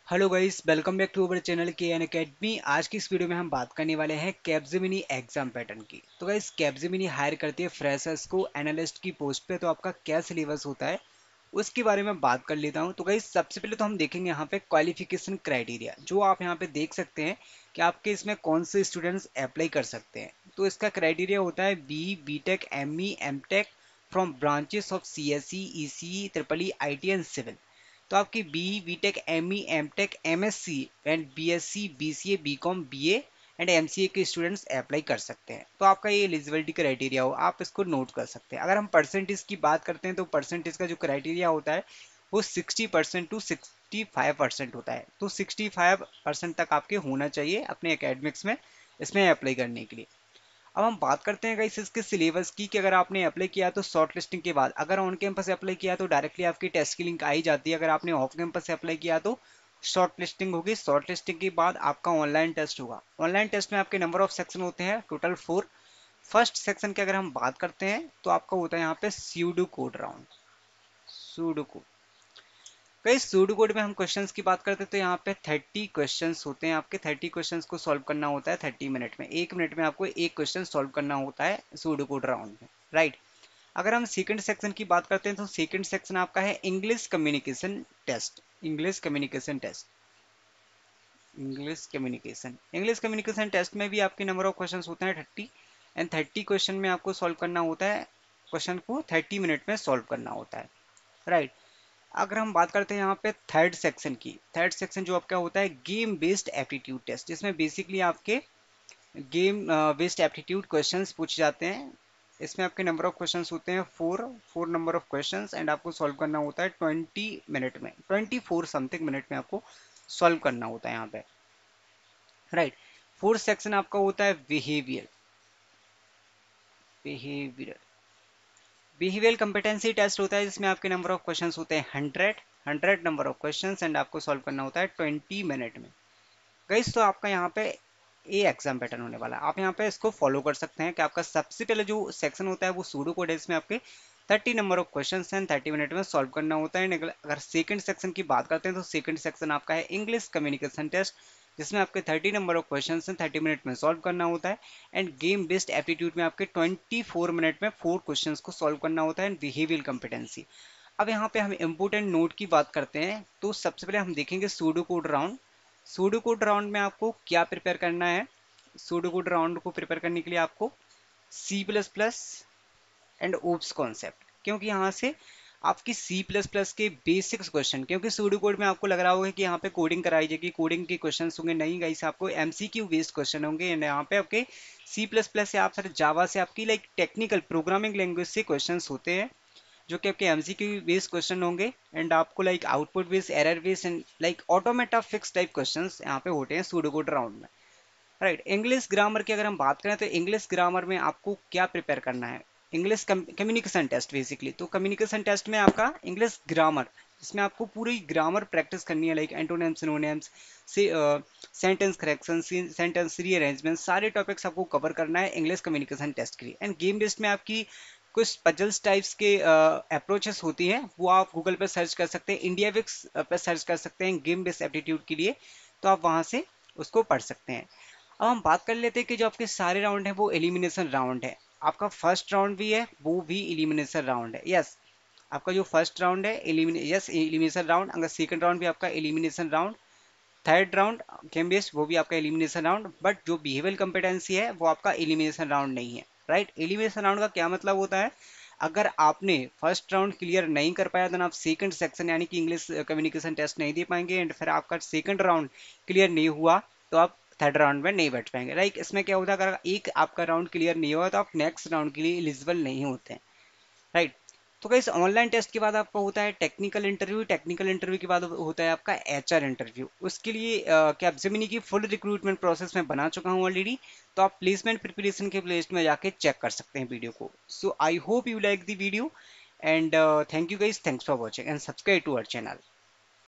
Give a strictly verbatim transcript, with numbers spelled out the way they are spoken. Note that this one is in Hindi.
Hello guys, welcome back to our channel K N Academy. आज की इस वीडियो में हम बात करने वाले हैं कैप्जेमिनी एग्जाम पैटर्न की। तो गाइस, कैप्जेमिनी हायर करती है फ्रेशर्स को एनालिस्ट की पोस्ट पे। तो आपका क्या सिलेबस होता है उसके बारे में बात कर लेता हूं। तो गाइस, सबसे पहले तो हम देखेंगे यहाँ पे क्वालिफिकेशन क्राइटेरिया, जो आप यहाँ पे देख सकते हैं कि आपके इसमें कौन से स्टूडेंट्स अप्लाई कर सकते हैं। तो इसका क्राइटेरिया होता है B B tech M E M tech from branches of C S C E C triple E I T and civil. तो आपकी B B tech M E M tech M S C and B S C B C A B com B A and M C A के स्टूडेंट्स अप्लाई कर सकते हैं। तो आपका ये एलिजिबिलिटी क्राइटेरिया हो, आप इसको नोट कर सकते हैं। अगर हम परसेंटेज की बात करते हैं तो परसेंटेज का जो क्राइटेरिया होता है वो sixty percent to sixty five percent होता है। तो सिक्सटी फाइव परसेंट तक आपके होना चाहिए अपने एकेडमिक्स में इसमें अप्लाई करने के लिए। अब हम बात करते हैं गाइस इसके सिलेबस की, कि अगर आपने अप्लाई किया तो शॉर्ट लिस्टिंग के बाद, अगर ऑन कैंपस अप्लाई किया तो डायरेक्टली आपकी टेस्ट की लिंक आ ही जाती है। अगर आपने ऑफ कैंपस से अप्लाई किया तो शॉर्ट लिस्टिंग होगी। शॉर्ट लिस्टिंग के बाद आपका ऑनलाइन टेस्ट होगा। ऑनलाइन टेस्ट में आपके नंबर ऑफ सेक्शन होते हैं टोटल फोर। फर्स्ट सेक्शन की अगर हम बात करते हैं तो आपका होता है यहाँ पे pseudo code round. Pseudo code, कई सूडो कोड में हम क्वेश्चंस की बात करते हैं तो यहाँ पे थर्टी क्वेश्चंस होते हैं। आपके थर्टी क्वेश्चंस को सॉल्व करना होता है थर्टी मिनट में। एक मिनट में आपको एक क्वेश्चन सॉल्व करना होता है सूडो कोड राउंड में, राइट। अगर हम सेकंड सेक्शन की बात करते हैं तो सेकंड सेक्शन आपका है English communication test. English communication test English communication English communication test में भी आपके नंबर ऑफ क्वेश्चन होते हैं थर्टी। एंड थर्टी क्वेश्चन में आपको सॉल्व करना होता है, क्वेश्चन को थर्टी मिनट में सॉल्व करना होता है, राइट। अगर हम बात करते हैं यहाँ पे थर्ड सेक्शन की, थर्ड सेक्शन जो आपका होता है गेम बेस्ड एप्टीट्यूड टेस्ट, जिसमें बेसिकली आपके गेम बेस्ड एप्टीट्यूड क्वेश्चंस पूछे जाते हैं। इसमें आपके नंबर ऑफ क्वेश्चंस होते हैं four four number of questions and आपको सॉल्व करना होता है ट्वेंटी मिनट में, ट्वेंटी फोर समथिंग मिनट में आपको सॉल्व करना होता है यहाँ पे, राइट। फोर्थ सेक्शन आपका होता है behaviour behaviour behaviour competency test होता है, जिसमें आपके नंबर ऑफ क्वेश्चंस होते हैं hundred hundred number of questions and आपको सॉल्व करना होता है ट्वेंटी मिनट में। गाइस, तो आपका यहाँ पे ये एग्जाम पैटर्न होने वाला है। आप यहाँ पे इसको फॉलो कर सकते हैं कि आपका सबसे पहले जो सेक्शन होता है वो सूडो कोड है, इसमें आपके थर्टी नंबर ऑफ क्वेश्चंस हैं, थर्टी मिनट में सॉल्व करना होता है। अगर सेकंड सेक्शन की बात करते हैं तो सेकंड सेक्शन आपका है इंग्लिश कम्युनिकेशन टेस्ट, जिसमें आपके थर्टी नंबर ऑफ क्वेश्चंस हैं, थर्टी मिनट में सॉल्व करना होता है। एंड गेम बेस्ड एप्टीट्यूड में आपके ट्वेंटी फोर मिनट में फोर क्वेश्चंस को सॉल्व करना होता है। एंड बिहेवियर कॉम्पिटेंसी, अब यहाँ पे हम इंपोर्टेंट नोट की बात करते हैं तो सबसे पहले हम देखेंगे pseudo code round. Pseudo code round में आपको क्या प्रिपेयर करना है। सूडो कोड राउंड को प्रिपेयर करने के लिए आपको C plus plus and oops concept, क्योंकि यहाँ से आपकी सी प्लस प्लस के बेसिक्स क्वेश्चन, क्योंकि सूडो कोड में आपको लग रहा होगा कि यहाँ पे कोडिंग कराई जाएगी, कोडिंग के क्वेश्चन होंगे, नहीं गाइस, आपको एमसीक्यू बेस्ड क्वेश्चन होंगे। एंड यहाँ पे आपके सी प्लस प्लस से आप सर जावा से आपकी लाइक टेक्निकल प्रोग्रामिंग लैंग्वेज से क्वेश्चन होते हैं, जो कि आपके एमसीक्यू बेस्ड क्वेश्चन होंगे। एंड आपको like output based, error based and like automata fix type questions यहाँ पे होते हैं सूडो कोड राउंड में, राइट। इंग्लिश ग्रामर की अगर हम बात करें तो इंग्लिश ग्रामर में आपको क्या प्रिपेयर करना है। इंग्लिश कम्युनिकेशन टेस्ट बेसिकली, तो कम्युनिकेशन टेस्ट में आपका इंग्लिश ग्रामर, जिसमें आपको पूरी ग्रामर प्रैक्टिस करनी है, लाइक एंटोनिम्स सिनोनिम्स से सेंटेंस करेक्शन, सेंटेंस रीअरेंजमेंट, सारे टॉपिक्स आपको कवर करना है इंग्लिश कम्युनिकेशन टेस्ट के लिए। एंड गेम बेस्ड में आपकी कुछ पजल्स टाइप्स के अप्रोचेस होती हैं, वो आप गूगल पे सर्च कर सकते हैं, इंडिया विक्स पे सर्च कर सकते हैं गेम बेस्ड एप्टीट्यूड के लिए, तो आप वहां से उसको पढ़ सकते हैं। अब हम बात कर लेते हैं कि जो आपके सारे राउंड है वो एलिमिनेशन राउंड है। आपका फर्स्ट राउंड भी है, वो भी एलिमिनेशन राउंड है, यस। आपका जो फर्स्ट राउंड है एलिमिने यस एलिमिनेशन राउंड, अगर सेकंड राउंड भी आपका elimination round, third round game based वो भी आपका एलिमिनेशन राउंड। बट जो बिहेवियर कंपिटेंसी है वो आपका एलिमिनेशन राउंड नहीं है, राइट। एलिमिनेशन राउंड का क्या मतलब होता है, अगर आपने फर्स्ट राउंड क्लियर नहीं कर पाया तो आप सेकंड सेक्शन यानी कि इंग्लिश कम्युनिकेशन टेस्ट नहीं दे पाएंगे। एंड फिर आपका सेकंड राउंड क्लियर नहीं हुआ तो आप थर्ड राउंड में नहीं बैठ पाएंगे, राइट। इसमें क्या होता है, अगर एक आपका राउंड क्लियर नहीं हुआ तो आप नेक्स्ट राउंड के लिए एलिजिबल नहीं होते हैं, राइट। तो गाइस, ऑनलाइन टेस्ट के बाद आपका होता है टेक्निकल इंटरव्यू, टेक्निकल इंटरव्यू के बाद होता है आपका एचआर इंटरव्यू। उसके लिए कैपजेमिनी की फुल रिक्रूटमेंट प्रोसेस में बना चुका हूँ ऑलरेडी, तो आप प्लेसमेंट प्रिपरेशन के प्लेलिस्ट में जाके चेक कर सकते हैं वीडियो को। So I hope you like the video and thank you guys, thanks for watching and subscribe to our channel.